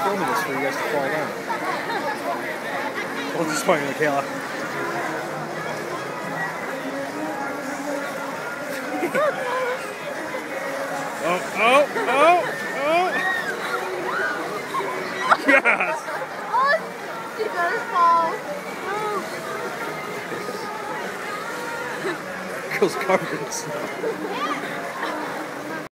filming this for you guys to fall down. Well, just pointing at Kayla. Oh! Yes! Oh, she does fall. Oh. Girl's covered in snow.